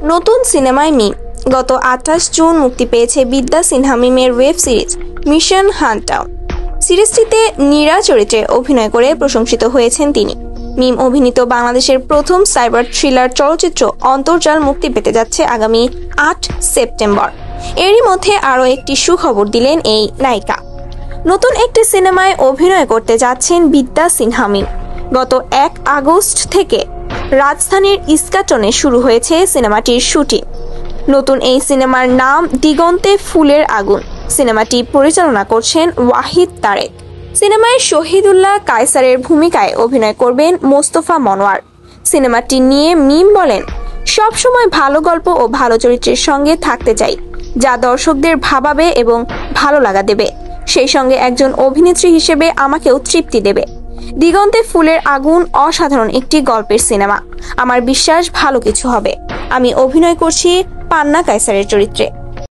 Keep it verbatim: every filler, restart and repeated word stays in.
নতুন সিনেমায় মিম। গত আঠাশ জুন মুক্তি পেয়েছে বিদ্যা সিনহা মিমের ওয়েব সিরিজ মিশন হান্টডাউন। সিরিজটিতে নীরা চরিত্রে অভিনয় করে প্রশংসিত হয়েছেন তিনি। মিম অভিনীত বাংলাদেশের প্রথম সাইবার থ্রিলার চলচ্চিত্র অন্তর্জাল মুক্তি পেতে যাচ্ছে আগামী আট সেপ্টেম্বর। এরই মধ্যে আরও একটি সুখবর দিলেন এই নায়িকা। নতুন একটি সিনেমায় অভিনয় করতে যাচ্ছেন বিদ্যা সিনহা মিম। গত এক আগস্ট থেকে রাজধানীর ইস্কাটনে শুরু হয়েছে সিনেমাটির শুটিং। নতুন এই সিনেমার নাম দিগন্তে ফুলের আগুন। সিনেমাটি পরিচালনা করছেন ওয়াহিদ তারেক। সিনেমায় শহীদুল্লাহ কায়সারের ভূমিকায় অভিনয় করবেন মোস্তফা মনোয়ার। সিনেমাটি নিয়ে মিম বলেন, সবসময় ভালো গল্প ও ভালো চরিত্রের সঙ্গে থাকতে চাই, যা দর্শকদের ভাবাবে এবং ভালো লাগা দেবে, সেই সঙ্গে একজন অভিনেত্রী হিসেবে আমাকেও তৃপ্তি দেবে। দিগন্তে ফুলের আগুন অসাধারণ একটি গল্পের সিনেমা। আমার বিশ্বাস ভালো কিছু হবে। আমি অভিনয় করছি পান্না কায়সারের চরিত্রে।